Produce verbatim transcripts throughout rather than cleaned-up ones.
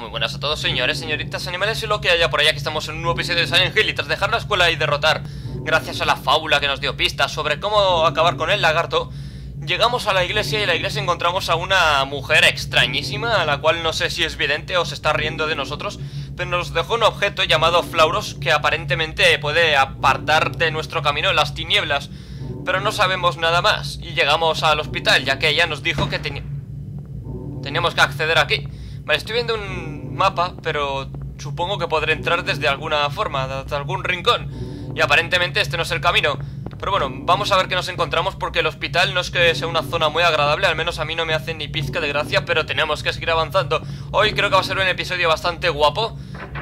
Muy buenas a todos, señores, señoritas, animales y lo que haya por allá, que estamos en un nuevo episodio de Silent Hill. Y tras dejar la escuela y derrotar, gracias a la fábula que nos dio pistas sobre cómo acabar con el lagarto, llegamos a la iglesia y en la iglesia encontramos a una mujer extrañísima, a la cual no sé si es vidente o se está riendo de nosotros, pero nos dejó un objeto llamado Flauros que aparentemente puede apartar de nuestro camino las tinieblas, pero no sabemos nada más. Y llegamos al hospital, ya que ella nos dijo que teni- teníamos que acceder aquí. Vale, estoy viendo un mapa, pero supongo que podré entrar desde alguna forma, desde algún rincón. Y aparentemente este no es el camino. Pero bueno, vamos a ver qué nos encontramos, porque el hospital no es que sea una zona muy agradable. Al menos a mí no me hace ni pizca de gracia, pero tenemos que seguir avanzando. Hoy creo que va a ser un episodio bastante guapo.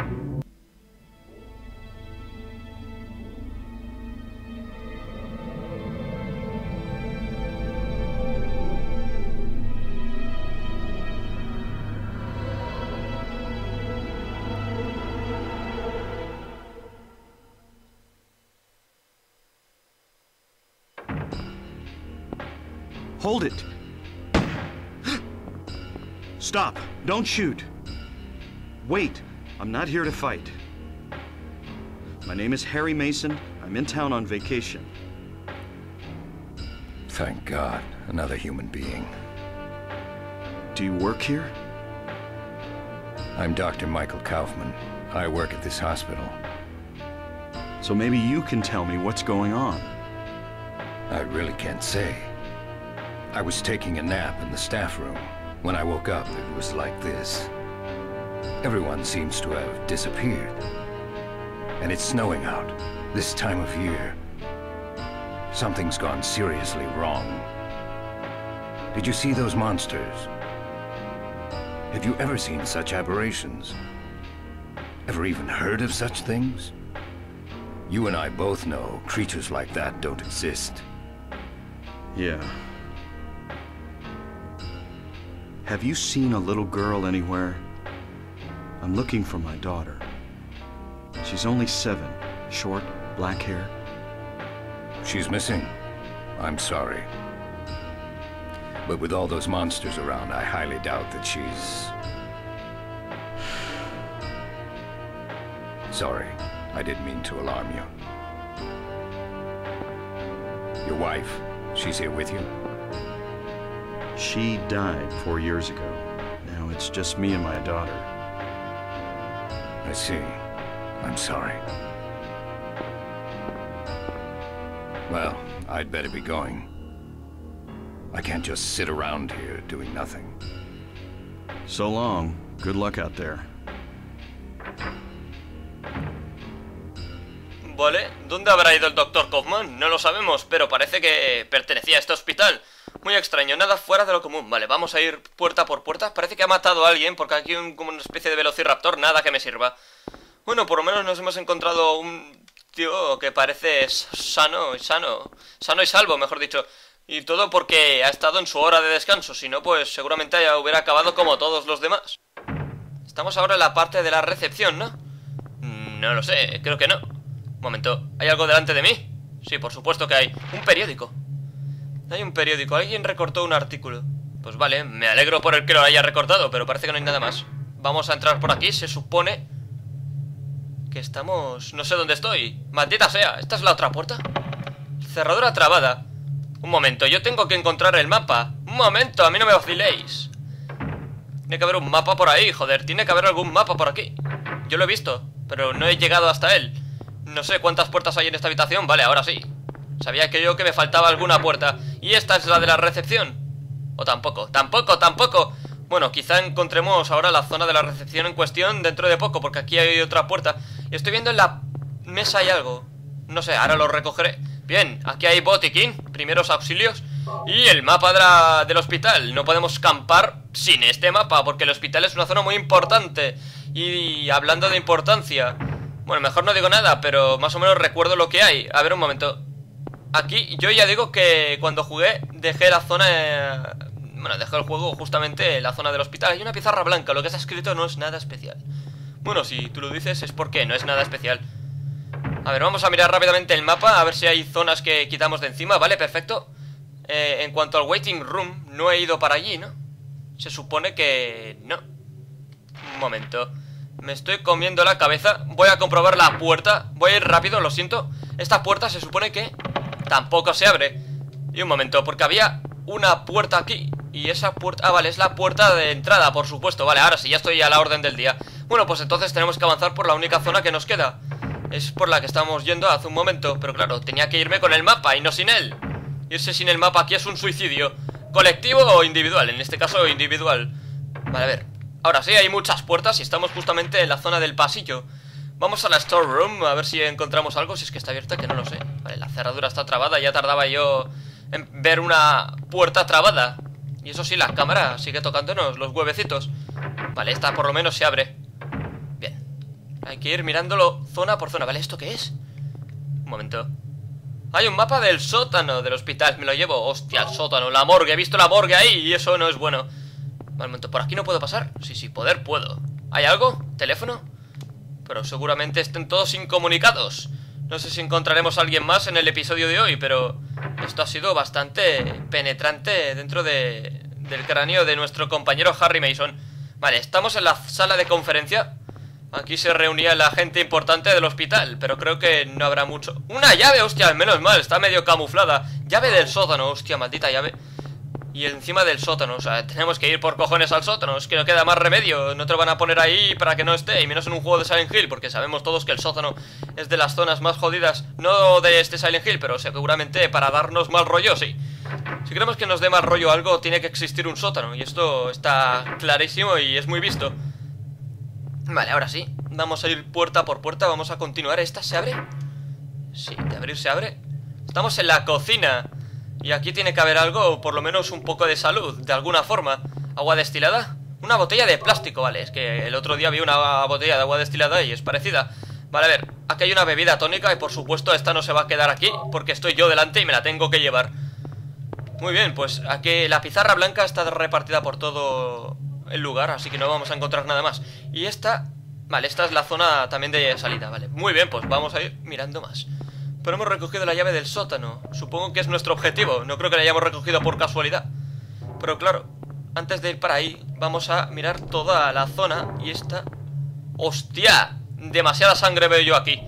Hold it! Stop! Don't shoot! Wait! I'm not here to fight. My name is Harry Mason. I'm in town on vacation. Thank God, another human being. Do you work here? I'm Doctor Michael Kaufman. I work at this hospital. So maybe you can tell me what's going on. I really can't say. I was taking a nap in the staff room. When I woke up, it was like this. Everyone seems to have disappeared. And it's snowing out, this time of year. Something's gone seriously wrong. Did you see those monsters? Have you ever seen such aberrations? Ever even heard of such things? You and I both know creatures like that don't exist. Yeah. Have you seen a little girl anywhere? I'm looking for my daughter. She's only seven, short, black hair. She's missing. I'm sorry. But with all those monsters around, I highly doubt that she's... Sorry, I didn't mean to alarm you. Your wife, she's here with you? She died four years ago. Now it's just me and my daughter. I see. I'm sorry. Well, I'd better be going. I can't just sit around here doing nothing. So long. Good luck out there. Vale, ¿dónde habrá ido el doctor Kaufman? No lo sabemos, pero parece que pertenecía a este hospital. Muy extraño, nada fuera de lo común. Vale, vamos a ir puerta por puerta. Parece que ha matado a alguien, porque aquí hay un, como una especie de velociraptor. Nada que me sirva. Bueno, por lo menos nos hemos encontrado un tío que parece sano, sano, sano y salvo, mejor dicho. Y todo porque ha estado en su hora de descanso. Si no, pues seguramente ya hubiera acabado como todos los demás. Estamos ahora en la parte de la recepción, ¿no? No lo sé, creo que no. Un momento, ¿hay algo delante de mí? Sí, por supuesto que hay. Un periódico. Hay un periódico, alguien recortó un artículo. Pues vale, me alegro por el que lo haya recortado, pero parece que no hay nada más. Vamos a entrar por aquí, se supone que estamos... No sé dónde estoy. Maldita sea, ¿esta es la otra puerta? Cerradura trabada. Un momento, yo tengo que encontrar el mapa. Un momento, a mí no me vaciléis. Tiene que haber un mapa por ahí, joder. Tiene que haber algún mapa por aquí. Yo lo he visto, pero no he llegado hasta él. No sé cuántas puertas hay en esta habitación. Vale, ahora sí. Sabía que yo que me faltaba alguna puerta. ¿Y esta es la de la recepción? ¿O tampoco? ¡Tampoco, tampoco! Bueno, quizá encontremos ahora la zona de la recepción en cuestión dentro de poco, porque aquí hay otra puerta. Y estoy viendo en la mesa hay algo. No sé, ahora lo recogeré. Bien, aquí hay botiquín, primeros auxilios y el mapa de la, del hospital. No podemos campar sin este mapa, porque el hospital es una zona muy importante. Y hablando de importancia... Bueno, mejor no digo nada, pero más o menos recuerdo lo que hay. A ver, un momento. Aquí, yo ya digo que cuando jugué dejé la zona... Eh, bueno, dejé el juego justamente en la zona del hospital. Hay una pizarra blanca, lo que está escrito no es nada especial. Bueno, si tú lo dices es porque no es nada especial. A ver, vamos a mirar rápidamente el mapa, a ver si hay zonas que quitamos de encima. Vale, perfecto. eh, En cuanto al waiting room, no he ido para allí, ¿no? Se supone que no. momento. Me estoy comiendo la cabeza. Voy a comprobar la puerta. Voy a ir rápido, lo siento. Esta puerta se supone que tampoco se abre. Y un momento, porque había una puerta aquí. Y esa puerta... Ah, vale, es la puerta de entrada, por supuesto. Vale, ahora sí, ya estoy a la orden del día. Bueno, pues entonces tenemos que avanzar por la única zona que nos queda. Es por la que estábamos yendo hace un momento. Pero claro, tenía que irme con el mapa y no sin él. Irse sin el mapa aquí es un suicidio. ¿Colectivo o individual? En este caso, individual. Vale, a ver. Ahora sí, hay muchas puertas y estamos justamente en la zona del pasillo. Vamos a la storeroom a ver si encontramos algo. Si es que está abierta, que no lo sé. Vale, la cerradura está trabada. Ya tardaba yo en ver una puerta trabada. Y eso sí, la cámara sigue tocándonos los huevecitos. Vale, esta por lo menos se abre. Bien. Hay que ir mirándolo zona por zona. Vale, ¿esto qué es? Un momento. Hay un mapa del sótano del hospital. Me lo llevo. Hostia, el sótano, la morgue. He visto la morgue ahí y eso no es bueno. Vale, un momento. ¿Por aquí no puedo pasar? Sí, sí, poder puedo. ¿Hay algo? ¿Teléfono? Pero seguramente estén todos incomunicados. No sé si encontraremos a alguien más en el episodio de hoy, pero esto ha sido bastante penetrante dentro de, del cráneo de nuestro compañero Harry Mason. Vale, estamos en la sala de conferencia. Aquí se reunía la gente importante del hospital, pero creo que no habrá mucho. ¡Una llave! ¡Hostia! Menos mal, está medio camuflada. Llave del sótano, hostia, maldita llave. Y encima del sótano, o sea, tenemos que ir por cojones al sótano. Es que no queda más remedio, no te lo van a poner ahí para que no esté. Y menos en un juego de Silent Hill, porque sabemos todos que el sótano es de las zonas más jodidas. No de este Silent Hill, pero seguramente para darnos mal rollo, sí. Si queremos que nos dé mal rollo algo, tiene que existir un sótano. Y esto está clarísimo y es muy visto. Vale, ahora sí, vamos a ir puerta por puerta. Vamos a continuar. ¿Esta se abre? Sí, de abrir se abre. Estamos en la cocina. Y aquí tiene que haber algo, o por lo menos un poco de salud, de alguna forma. ¿Agua destilada? Una botella de plástico, vale. Es que el otro día vi una botella de agua destilada y es parecida. Vale, a ver, aquí hay una bebida tónica y por supuesto esta no se va a quedar aquí porque estoy yo delante y me la tengo que llevar. Muy bien, pues aquí la pizarra blanca está repartida por todo el lugar, así que no vamos a encontrar nada más. Y esta... Vale, esta es la zona también de salida, vale. Muy bien, pues vamos a ir mirando más. Pero hemos recogido la llave del sótano. Supongo que es nuestro objetivo. No creo que la hayamos recogido por casualidad. Pero claro, antes de ir para ahí, vamos a mirar toda la zona. Y esta... ¡Hostia! Demasiada sangre veo yo aquí.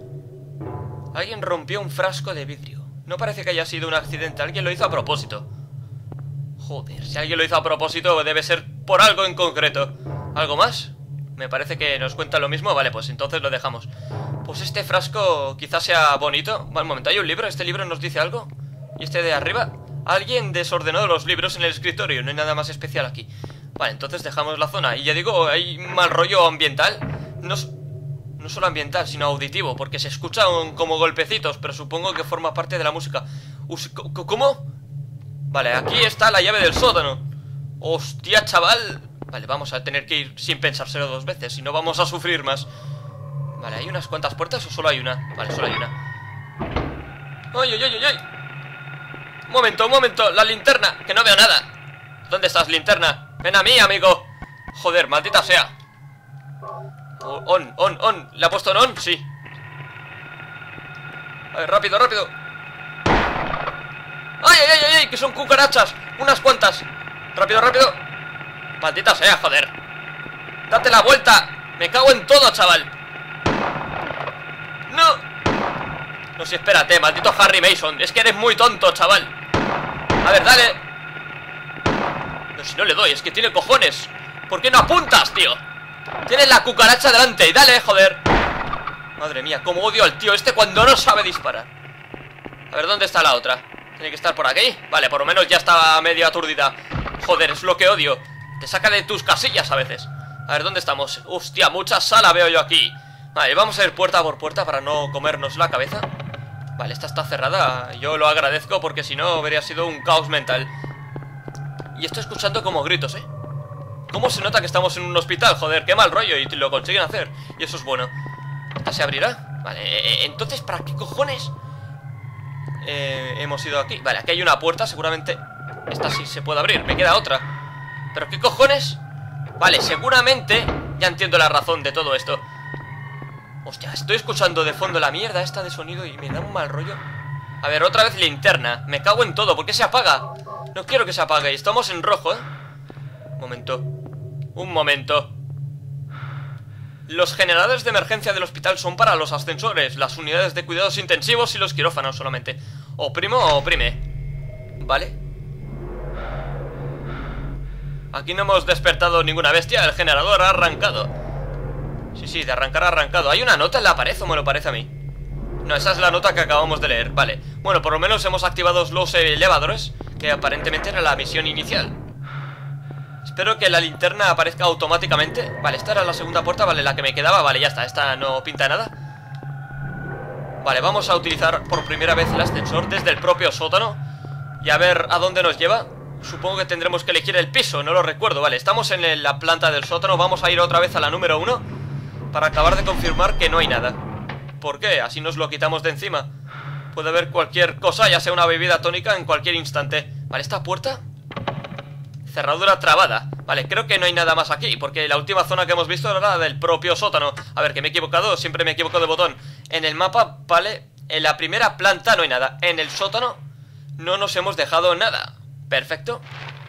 Alguien rompió un frasco de vidrio. No parece que haya sido un accidente. Alguien lo hizo a propósito. Joder, si alguien lo hizo a propósito, debe ser por algo en concreto. ¿Algo más? Me parece que nos cuenta lo mismo. Vale, pues entonces lo dejamos. Pues este frasco quizás sea bonito. Vale, un momento, hay un libro, este libro nos dice algo. Y este de arriba, alguien desordenó los libros en el escritorio. No hay nada más especial aquí. Vale, entonces dejamos la zona. Y ya digo, hay mal rollo ambiental. No, no solo ambiental, sino auditivo, porque se escuchan como golpecitos. Pero supongo que forma parte de la música. Us ¿Cómo? Vale, aquí está la llave del sótano. Hostia, chaval. Vale, vamos a tener que ir sin pensárselo dos veces. Si no vamos a sufrir más. Vale, ¿hay unas cuantas puertas o solo hay una? Vale, solo hay una. ¡Ay, ay, ay, ay! Un momento, un momento, la linterna, que no veo nada. ¿Dónde estás, linterna? Ven a mí, amigo. Joder, maldita sea. On, on, on. ¿Le ha puesto en on? Sí. A ver, rápido, rápido. ¡Ay, ay, ay, ay! Que son cucarachas. Unas cuantas. Rápido, rápido. Maldita sea, joder. Date la vuelta. Me cago en todo, chaval. No. No, sí, espérate, maldito Harry Mason. Es que eres muy tonto, chaval. A ver, dale. No, si no le doy, es que tiene cojones. ¿Por qué no apuntas, tío? Tienes la cucaracha delante y dale, joder. Madre mía, cómo odio al tío este cuando no sabe disparar. A ver, ¿dónde está la otra? Tiene que estar por aquí. Vale, por lo menos ya estaba medio aturdida. Joder, es lo que odio. Te saca de tus casillas a veces. A ver, ¿dónde estamos? Hostia, mucha sala veo yo aquí. Vale, vamos a ir puerta por puerta para no comernos la cabeza. Vale, esta está cerrada. Yo lo agradezco porque si no habría sido un caos mental. Y estoy escuchando como gritos, ¿eh? ¿Cómo se nota que estamos en un hospital? Joder, qué mal rollo. Y lo consiguen hacer. Y eso es bueno. ¿Esta se abrirá? Vale, entonces, ¿para qué cojones eh, hemos ido aquí? Vale, aquí hay una puerta, seguramente esta sí se puede abrir. Me queda otra. ¿Pero qué cojones? Vale, seguramente ya entiendo la razón de todo esto. Hostia, estoy escuchando de fondo la mierda esta de sonido y me da un mal rollo. A ver, otra vez linterna. Me cago en todo, ¿por qué se apaga? No quiero que se apague, estamos en rojo, ¿eh? Un momento. Un momento. Los generadores de emergencia del hospital son para los ascensores, las unidades de cuidados intensivos y los quirófanos solamente. Oprimo o oprime. Vale. Aquí no hemos despertado ninguna bestia, el generador ha arrancado. Sí, sí, de arrancar ha arrancado. ¿Hay una nota en la pared o me lo parece a mí? No, esa es la nota que acabamos de leer, vale. Bueno, por lo menos hemos activado los elevadores, que aparentemente era la misión inicial. Espero que la linterna aparezca automáticamente. Vale, esta era la segunda puerta, vale, la que me quedaba. Vale, ya está, esta no pinta nada. Vale, vamos a utilizar por primera vez el ascensor desde el propio sótano y a ver a dónde nos lleva. Supongo que tendremos que elegir el piso, no lo recuerdo. Vale, estamos en la planta del sótano. Vamos a ir otra vez a la número uno para acabar de confirmar que no hay nada. ¿Por qué? Así nos lo quitamos de encima. Puede haber cualquier cosa, ya sea una bebida tónica, en cualquier instante. Vale, esta puerta, cerradura trabada. Vale, creo que no hay nada más aquí, porque la última zona que hemos visto era la del propio sótano. A ver, que me he equivocado, siempre me equivoco de botón. En el mapa, vale, en la primera planta no hay nada. En el sótano no nos hemos dejado nada. Perfecto.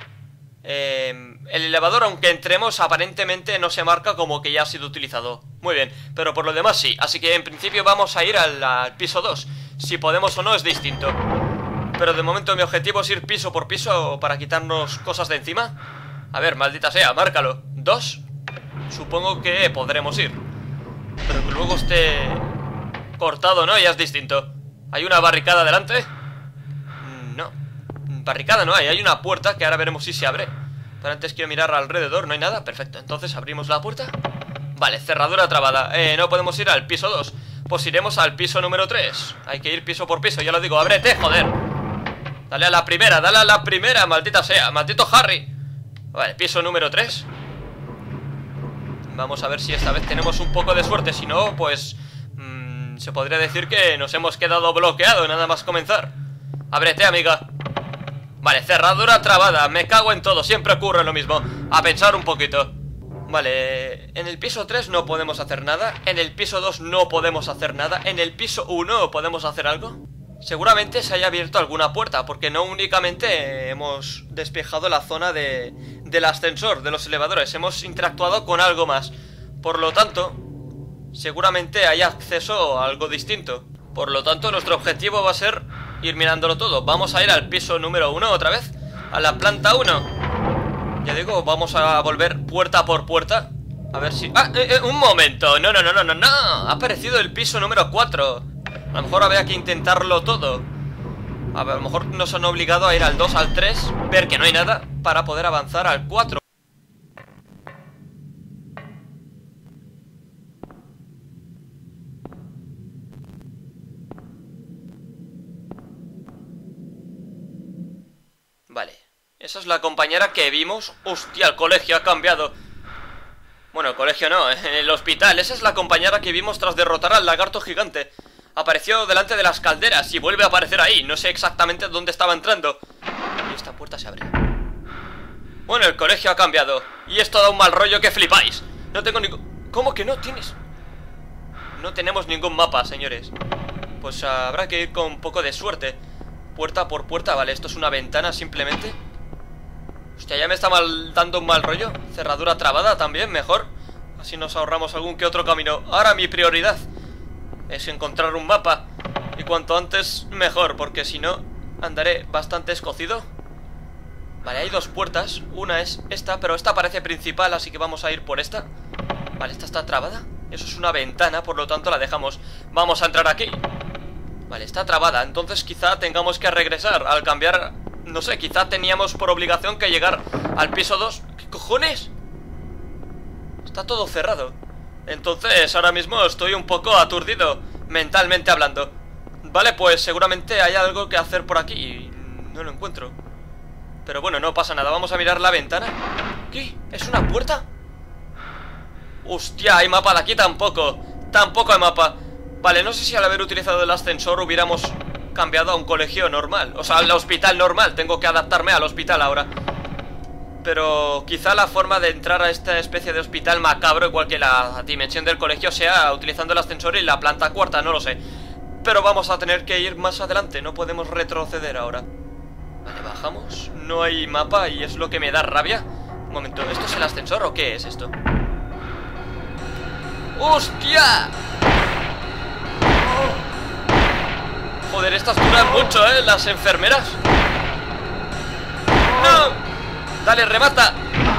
eh, El elevador, aunque entremos, aparentemente no se marca como que ya ha sido utilizado. Muy bien, pero por lo demás sí. Así que en principio vamos a ir al, al piso dos. Si podemos o no es distinto, pero de momento mi objetivo es ir piso por piso para quitarnos cosas de encima. A ver, maldita sea, márcalo. ¿Dos? Supongo que podremos ir, pero que luego esté cortado, ¿no? Ya es distinto. ¿Hay una barricada delante? No, barricada no hay, hay una puerta que ahora veremos si se abre. Pero antes quiero mirar alrededor, no hay nada. Perfecto, entonces abrimos la puerta. Vale, cerradura trabada. eh, No podemos ir al piso dos. Pues iremos al piso número tres. Hay que ir piso por piso, ya lo digo. ¡Ábrete, joder! Dale a la primera, dale a la primera, maldita sea, maldito Harry. Vale, piso número tres. Vamos a ver si esta vez tenemos un poco de suerte. Si no, pues mmm, se podría decir que nos hemos quedado bloqueados nada más comenzar. Ábrete, amiga. Vale, cerradura trabada. Me cago en todo, siempre ocurre lo mismo. A pensar un poquito. Vale, en el piso tres no podemos hacer nada. En el piso dos no podemos hacer nada. En el piso uno podemos hacer algo. Seguramente se haya abierto alguna puerta, porque no únicamente hemos despejado la zona de, del ascensor, de los elevadores. Hemos interactuado con algo más. Por lo tanto, seguramente hay acceso a algo distinto. Por lo tanto, nuestro objetivo va a ser ir mirándolo todo. Vamos a ir al piso número uno otra vez, a la planta uno. Ya digo, vamos a volver puerta por puerta. A ver si... ¡Ah! Eh, eh, ¡Un momento! No, no, no, no, no, no. Ha aparecido el piso número cuatro. A lo mejor habría que intentarlo todo. A ver, a lo mejor nos han obligado a ir al dos, al tres, ver que no hay nada, para poder avanzar al cuatro. Vale, esa es la compañera que vimos. Hostia, el colegio ha cambiado. Bueno, el colegio no, en el hospital. Esa es la compañera que vimos tras derrotar al lagarto gigante. Apareció delante de las calderas y vuelve a aparecer ahí. No sé exactamente dónde estaba entrando. Y esta puerta se abre. Bueno, el colegio ha cambiado y esto da un mal rollo que flipáis. No tengo ningún... ¿Cómo que no tienes? No tenemos ningún mapa, señores. Pues habrá que ir con un poco de suerte. Puerta por puerta, vale, esto es una ventana simplemente. Hostia, ya me está mal, dando un mal rollo. Cerradura trabada también, mejor. Así nos ahorramos algún que otro camino. Ahora mi prioridad es encontrar un mapa, y cuanto antes mejor, porque si no andaré bastante escocido. Vale, hay dos puertas. Una es esta, pero esta parece principal, así que vamos a ir por esta. Vale, esta está trabada. Eso es una ventana, por lo tanto la dejamos. Vamos a entrar aquí. Vale, está trabada, entonces quizá tengamos que regresar al cambiar... No sé, quizá teníamos por obligación que llegar al piso dos. ¿Qué cojones? Está todo cerrado. Entonces ahora mismo estoy un poco aturdido, mentalmente hablando. Vale, pues seguramente hay algo que hacer por aquí y no lo encuentro. Pero bueno, no pasa nada, vamos a mirar la ventana. ¿Qué? ¿Es una puerta? Hostia, hay mapa de aquí tampoco. Tampoco hay mapa. Vale, no sé si al haber utilizado el ascensor hubiéramos cambiado a un colegio normal. O sea, al hospital normal, tengo que adaptarme al hospital ahora. Pero quizá la forma de entrar a esta especie de hospital macabro, igual que la dimensión del colegio, sea utilizando el ascensor y la planta cuarta, no lo sé. Pero vamos a tener que ir más adelante, no podemos retroceder ahora. Vale, bajamos, no hay mapa y es lo que me da rabia. Un momento, ¿esto es el ascensor o qué es esto? ¡Hostia! Joder, estas duran mucho, ¿eh? Las enfermeras. ¡No! Dale, remata.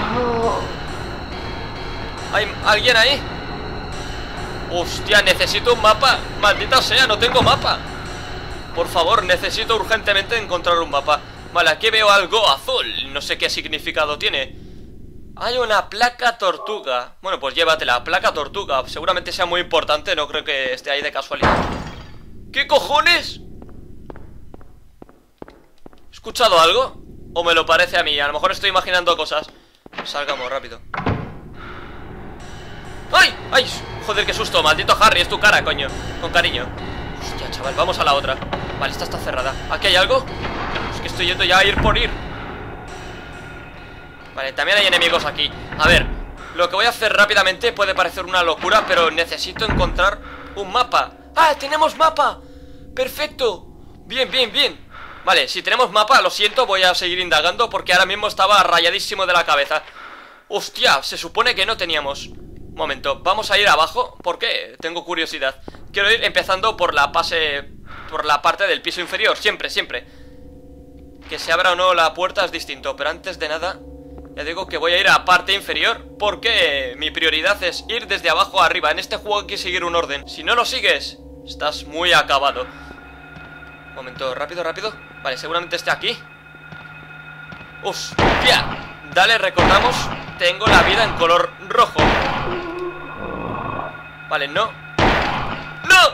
¿Hay alguien ahí? Hostia, necesito un mapa. Maldita sea, no tengo mapa. Por favor, necesito urgentemente encontrar un mapa. Vale, aquí veo algo azul. No sé qué significado tiene. Hay una placa tortuga. Bueno, pues llévatela, placa tortuga. Seguramente sea muy importante, no creo que esté ahí de casualidad. ¿Qué cojones? ¿He escuchado algo? ¿O me lo parece a mí? A lo mejor estoy imaginando cosas. Salgamos rápido. ¡Ay! ¡Ay! Joder, qué susto, maldito Harry, es tu cara, coño. Con cariño. Hostia, chaval, vamos a la otra. Vale, esta está cerrada. ¿Aquí hay algo? Es que estoy yendo ya a ir por ir. Vale, también hay enemigos aquí. A ver, lo que voy a hacer rápidamente puede parecer una locura, pero necesito encontrar un mapa. ¡Ah, tenemos mapa! ¡Perfecto! Bien, bien, bien. Vale, si tenemos mapa, lo siento, voy a seguir indagando porque ahora mismo estaba rayadísimo de la cabeza. Hostia, se supone que no teníamos. Un momento, vamos a ir abajo. ¿Por qué? Tengo curiosidad. Quiero ir empezando por la pase... por la parte del piso inferior, siempre, siempre. Que se abra o no la puerta es distinto, pero antes de nada ya digo que voy a ir a parte inferior porque mi prioridad es ir desde abajo a arriba. En este juego hay que seguir un orden. Si no lo sigues, estás muy acabado. Un momento, rápido, rápido. Vale, seguramente esté aquí. ¡Hostia! Dale, recordamos, tengo la vida en color rojo. Vale, no. ¡No!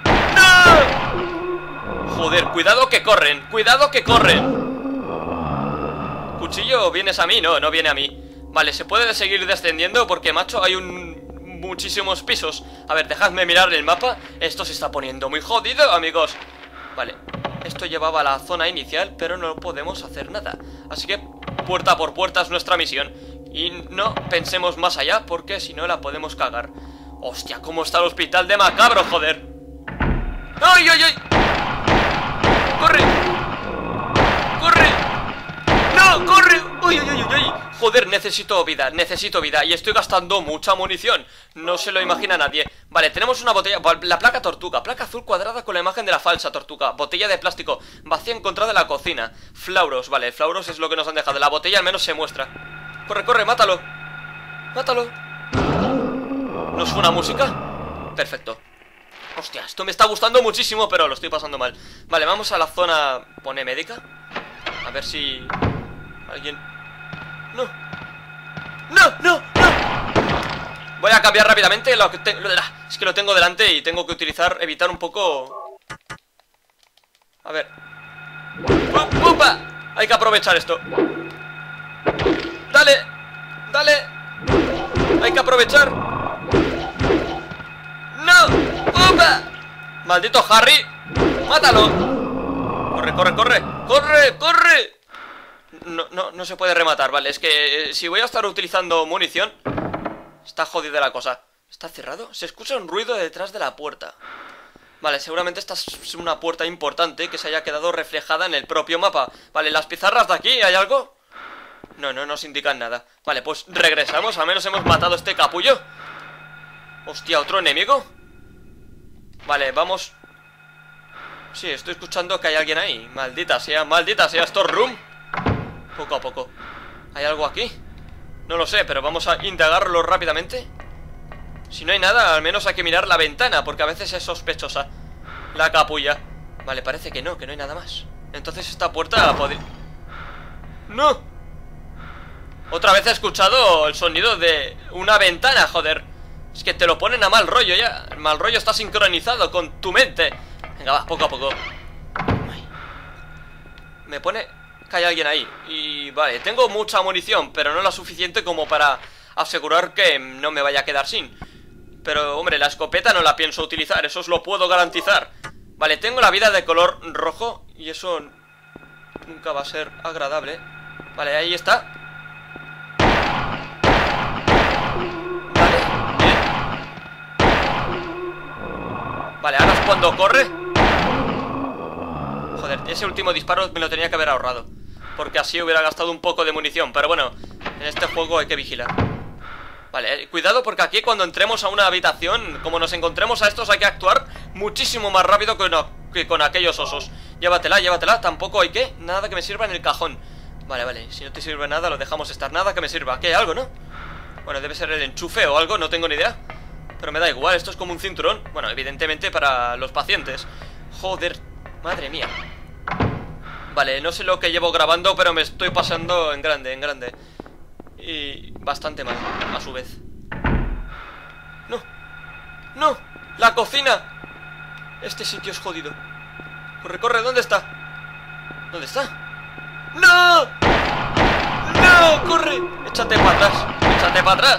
¡No! Joder, cuidado que corren, cuidado que corren. ¿Cuchillo? ¿Vienes a mí? No, no viene a mí. Vale, se puede seguir descendiendo porque, macho, hay un... muchísimos pisos. A ver, dejadme mirar el mapa. Esto se está poniendo muy jodido, amigos. Vale, esto llevaba a la zona inicial, pero no podemos hacer nada. Así que puerta por puerta es nuestra misión. Y no pensemos más allá porque si no la podemos cagar. Hostia, cómo está el hospital de macabro, joder. ¡Ay, ay, ay! ¡Corre! ¡Corre! ¡No, corre! ¡Uy, uy, uy, uy! Joder, necesito vida, necesito vida. Y estoy gastando mucha munición. No se lo imagina nadie. Vale, tenemos una botella, la placa tortuga. Placa azul cuadrada con la imagen de la falsa tortuga. Botella de plástico vacía encontrada en la cocina. Flauros, vale, flauros es lo que nos han dejado. La botella al menos se muestra. Corre, corre, mátalo. Mátalo. ¿No suena música? Perfecto. Hostia, esto me está gustando muchísimo, pero lo estoy pasando mal. Vale, vamos a la zona, pone médica. A ver si... alguien... ¡No! ¡No, no, no! Voy a cambiar rápidamente lo que te... lo de la... Es que lo tengo delante y tengo que utilizar... evitar un poco... A ver... ¡Upa! Hay que aprovechar esto. ¡Dale! ¡Dale! Hay que aprovechar. ¡No! ¡Upa! ¡Maldito Harry! ¡Mátalo! ¡Corre, corre, corre! ¡Corre, corre! No, no, no se puede rematar, vale. Es que eh, si voy a estar utilizando munición, está jodida la cosa. ¿Está cerrado? Se escucha un ruido detrás de la puerta. Vale, seguramente esta es una puerta importante que se haya quedado reflejada en el propio mapa. Vale, las pizarras de aquí, ¿hay algo? No, no nos indican nada. Vale, pues regresamos, al menos hemos matado a este capullo. Hostia, ¿otro enemigo? Vale, vamos. Sí, estoy escuchando que hay alguien ahí. Maldita sea, maldita sea, Store Room. Poco a poco. ¿Hay algo aquí? No lo sé, pero vamos a indagarlo rápidamente. Si no hay nada, al menos hay que mirar la ventana, porque a veces es sospechosa la capulla. Vale, parece que no, que no hay nada más. Entonces esta puerta la podría... ¡No! Otra vez he escuchado el sonido de una ventana, joder. Es que te lo ponen a mal rollo ya. El mal rollo está sincronizado con tu mente. Venga, va, poco a poco. Me pone que hay alguien ahí. Y vale, tengo mucha munición, pero no la suficiente como para asegurar que no me vaya a quedar sin. Pero, hombre, la escopeta no la pienso utilizar, eso os lo puedo garantizar. Vale, tengo la vida de color rojo y eso nunca va a ser agradable. Vale, ahí está. Vale, bien. Vale, ahora es cuando corre. Joder, ese último disparo me lo tenía que haber ahorrado, porque así hubiera gastado un poco de munición. Pero bueno, en este juego hay que vigilar. Vale, cuidado porque aquí cuando entremos a una habitación, como nos encontremos a estos, hay que actuar muchísimo más rápido que, no, que con aquellos osos. Llévatela, llévatela, tampoco hay que, nada que me sirva en el cajón. Vale, vale, si no te sirve nada lo dejamos estar, nada que me sirva. Aquí hay algo, ¿no? Bueno, debe ser el enchufe o algo, no tengo ni idea. Pero me da igual, esto es como un cinturón. Bueno, evidentemente para los pacientes. Joder, madre mía. Vale, no sé lo que llevo grabando, pero me estoy pasando en grande, en grande. Y bastante mal, a su vez. ¡No! ¡No! ¡La cocina! Este sitio es jodido. Corre, corre, ¿dónde está? ¿Dónde está? ¡No! ¡No! ¡Corre! Échate para atrás, échate para atrás.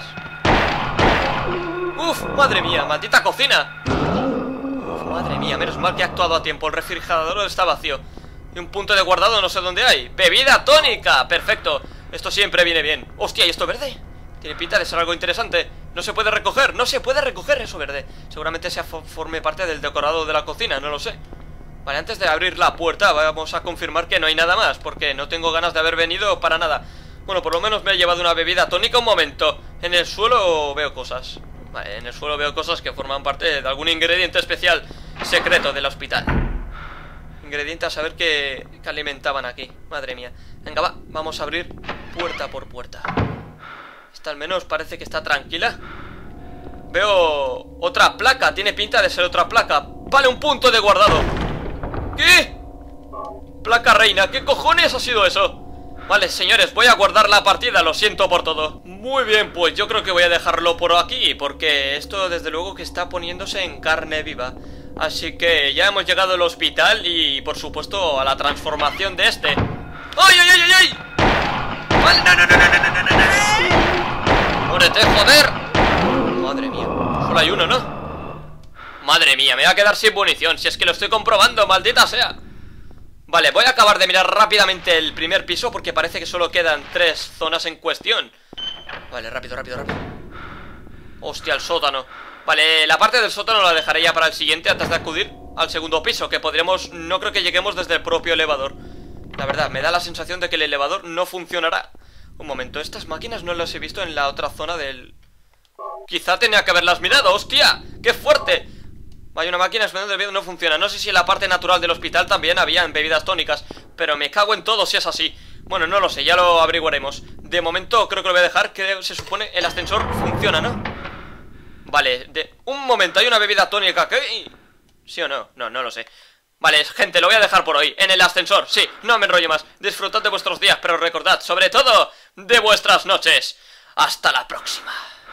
¡Uf! ¡Madre mía! ¡Maldita cocina! Uf, madre mía, menos mal que he actuado a tiempo. El refrigerador está vacío. Y un punto de guardado no sé dónde hay. ¡Bebida tónica! ¡Perfecto! Esto siempre viene bien. ¡Hostia! ¿Y esto verde? Tiene pinta de ser algo interesante. No se puede recoger, no se puede recoger eso verde. Seguramente se forme parte del decorado de la cocina, no lo sé. Vale, antes de abrir la puerta vamos a confirmar que no hay nada más, porque no tengo ganas de haber venido para nada. Bueno, por lo menos me he llevado una bebida tónica. Un momento, en el suelo veo cosas. Vale, en el suelo veo cosas que forman parte de algún ingrediente especial secreto del hospital. Ingrediente a saber qué, qué alimentaban aquí. Madre mía. Venga, va, vamos a abrir puerta por puerta. Esta al menos parece que está tranquila. Veo otra placa, tiene pinta de ser otra placa. Vale, un punto de guardado. ¿Qué? Placa reina, ¿qué cojones ha sido eso? Vale, señores, voy a guardar la partida, lo siento por todo. Muy bien, pues yo creo que voy a dejarlo por aquí, porque esto desde luego que está poniéndose en carne viva. Así que ya hemos llegado al hospital y por supuesto a la transformación de este. ¡Ay, ay, ay, ay, ay! Vale, no, no, no, no, no, no, no, no. ¡Muérete, joder! Madre mía, solo hay uno, ¿no? Madre mía, me voy a quedar sin munición, si es que lo estoy comprobando, maldita sea. Vale, voy a acabar de mirar rápidamente el primer piso porque parece que solo quedan tres zonas en cuestión. Vale, rápido, rápido, rápido. Hostia, el sótano. Vale, la parte del sótano la dejaré ya para el siguiente antes de acudir al segundo piso, que podremos, no creo que lleguemos desde el propio elevador. La verdad, me da la sensación de que el elevador no funcionará. Un momento, estas máquinas no las he visto en la otra zona del... Quizá tenía que haberlas mirado, hostia, qué fuerte. Hay una máquina esperando el video, no funciona. No sé si en la parte natural del hospital también habían bebidas tónicas, pero me cago en todo si es así. Bueno, no lo sé, ya lo averiguaremos. De momento creo que lo voy a dejar, que se supone el ascensor funciona, ¿no? Vale, de... un momento, hay una bebida tónica que... ¿Sí o no? No, no lo sé. Vale, gente, lo voy a dejar por hoy. En el ascensor, sí, no me enrollo más. Disfrutad de vuestros días, pero recordad, sobre todo, de vuestras noches. Hasta la próxima.